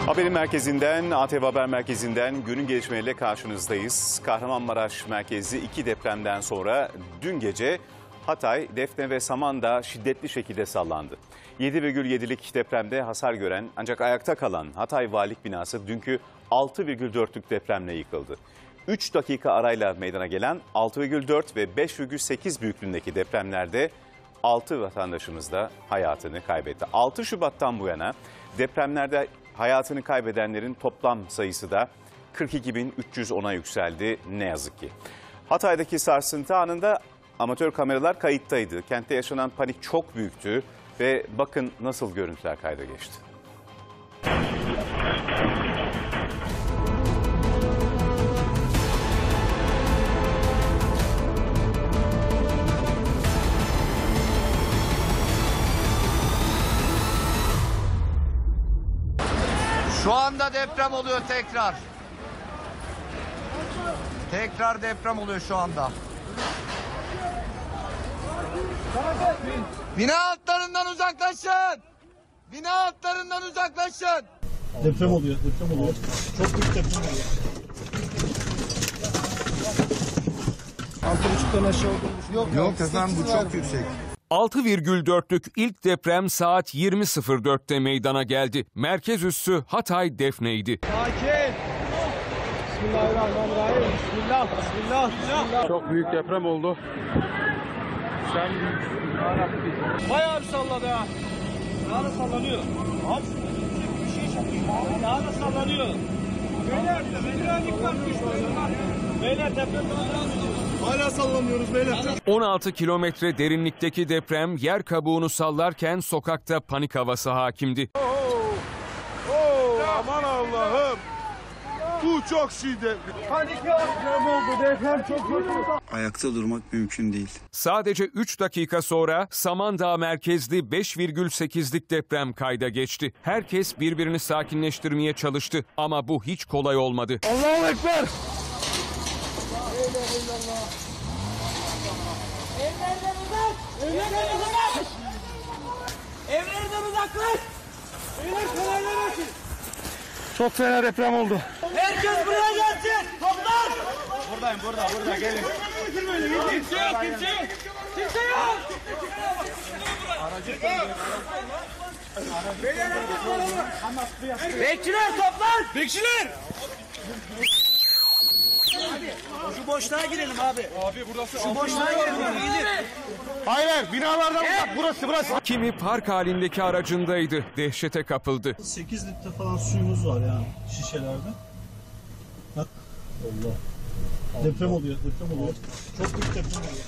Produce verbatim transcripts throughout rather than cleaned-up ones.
Haberin merkezinden, A T V Haber Merkezi'nden günün gelişmeleriyle karşınızdayız. Kahramanmaraş merkezli iki depremden sonra dün gece Hatay, Defne ve Samandağ şiddetli şekilde sallandı. yedi virgül yedilik depremde hasar gören ancak ayakta kalan Hatay Valilik binası dünkü altı virgül dörtlük depremle yıkıldı. üç dakika arayla meydana gelen altı virgül dört ve beş virgül sekiz büyüklüğündeki depremlerde altı vatandaşımız da hayatını kaybetti. altı Şubat'tan bu yana depremlerde hayatını kaybedenlerin toplam sayısı da kırk iki bin üç yüz ona yükseldi ne yazık ki. Hatay'daki sarsıntı anında amatör kameralar kayıttaydı. Kentte yaşanan panik çok büyüktü ve bakın nasıl görüntüler kayda geçti. Şu anda deprem oluyor tekrar. Tekrar deprem oluyor şu anda. Bina altlarından uzaklaşın. Bina altlarından uzaklaşın. Deprem oluyor, deprem oluyor. Çok büyük deprem oluyor. Altı buçuktan aşağı olduğunu Yok, yok efendim bu çok yüksek. altı virgül dörtlük ilk deprem saat yirmi sıfır dörtte meydana geldi. Merkez üssü Hatay Defne'ydi. Sakin. Bismillahirrahmanirrahim. Bismillah, bismillah, bismillah. Çok büyük deprem oldu. Sen Bayağı bir salladı ha. Daha da sallanıyor. Abi bir şey çakıyor. Daha da sallanıyor. Beyler, beyler dikkat düşmeyin. Beyler deprem hala sallanıyoruz beyler. on altı kilometre derinlikteki deprem yer kabuğunu sallarken sokakta panik havası hakimdi. Oo, oo, aman Allah'ım. Bu çok şiddetli. Panik deprem oldu. Deprem çok kötü. Ayakta durmak mümkün değil. Sadece üç dakika sonra Samandağ merkezli beş virgül sekizlik deprem kayda geçti. Herkes birbirini sakinleştirmeye çalıştı ama bu hiç kolay olmadı. Allahu Ekber. Evlerden uzak! Evlerden uzak! Evlerden uzaklaş! Beyler kalaylar açın. Çok fena deprem oldu. Herkes buraya gelsin! Toplar! Buradayım, burada, burada. Gelin. Kimse yok, kimse yok! Kimse yok! Bekçiler toplar! Bekçiler! Şu boşluğa girelim abi. Abi burası. Şu boşluğa girelim. Hayır, binalardan uzak. Burası, burası. Kimi park halindeki aracındaydı, dehşete kapıldı. sekiz litre falan suyumuz var yani şişelerde. Bak. Allah. Deprem oluyor, deprem oluyor. Çok büyük deprem oluyor.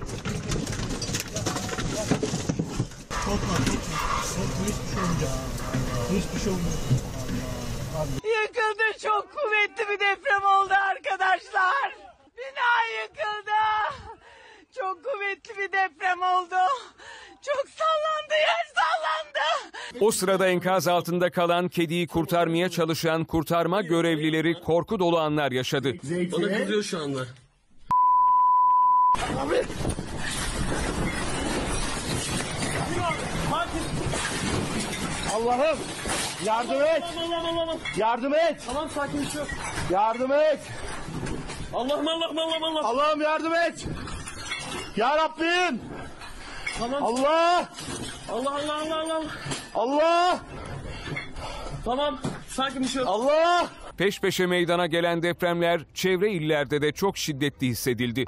Korkma, korkma. Korkma, hiçbir şey olmayacak. Hiçbir şey olmayacak. Yıkıldı, çok kuvvetli bir deprem oldu arkadaşlar. Bina yıkıldı. Çok kuvvetli bir deprem oldu. Çok sallandı, yer sallandı. O sırada enkaz altında kalan kediyi kurtarmaya çalışan kurtarma görevlileri korku dolu anlar yaşadı. bana kızıyor şu anda. Allah'ım yardım et. Yardım et. Tamam sakin şu. Yardım et. Allah'ım Allah'ım Allah'ım Allah'ım. Allah'ım yardım et. Ya Rabbim. Tamam. Allah. Allah Allah Allah Allah. Allah. Tamam sakin şu. Allah. Peş peşe meydana gelen depremler çevre illerde de çok şiddetli hissedildi.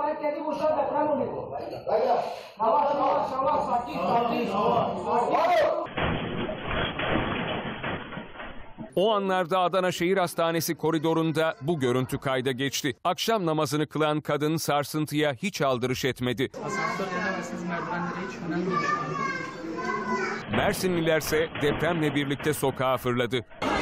O anlarda Adana Şehir Hastanesi koridorunda bu görüntü kayda geçti. Akşam namazını kılan kadın sarsıntıya hiç aldırış etmedi. Mersinlilerse depremle birlikte sokağa fırladı.